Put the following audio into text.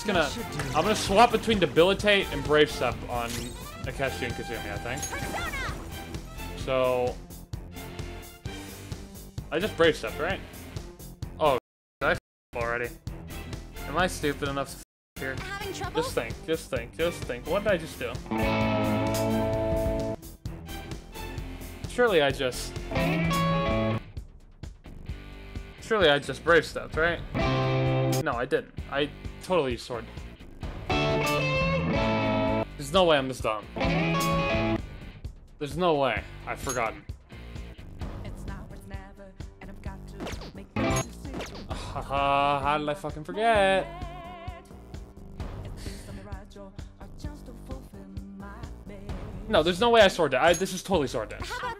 just gonna... I'm gonna swap between Debilitate and Brave Step on Akechi and Kazumi, I think. So... I just Brave Stepped, right? Oh, did I f already? Am I stupid enough to f here? Just think, just think, just think. What did I just do? Surely I just Brave Stepped, right? No, I didn't. I totally sword. There's no way I'm this dumb. There's no way. I've forgotten. How did I fucking forget? No, there's no way I sword dash. This is totally sword dash.